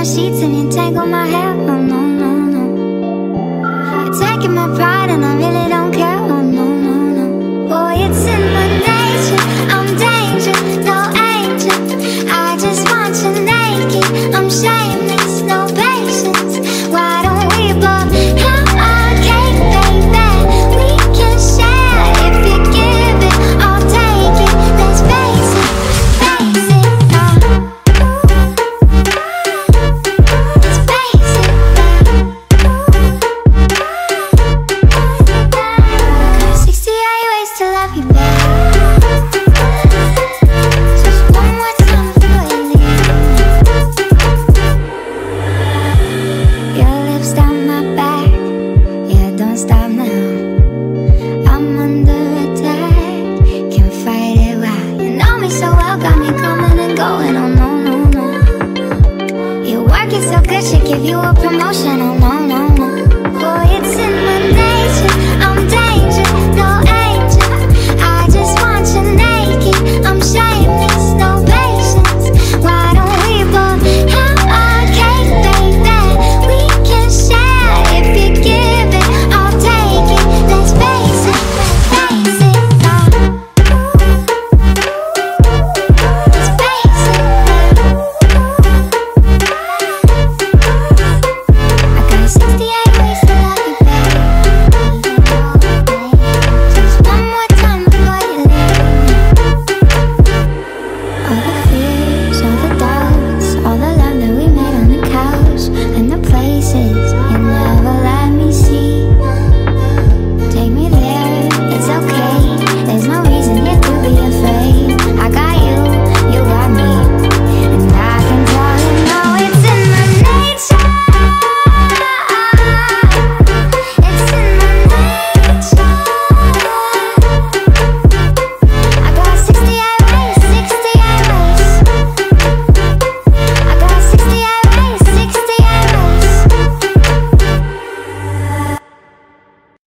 sheets and you tangle my hair. Oh no, no, no. You're taking my pride and I really don't care. Oh no, no, no. Boy, it's in my nature. I'm danger, no angel. I just want you naked. I'm shameless, no patience. Why don't we both have our cake, baby? We can share if you give it, I'll take it. Let's face it, face it. Let's face it. Got 68 ways to love you, babe. Just one more time before you leave. Your lips down my back, yeah, don't stop now. I'm under attack, can't fight it. Why? You know me so well, got me coming and going. Oh no, no, no. You're working so good, should give you a promotion. Oh no, no,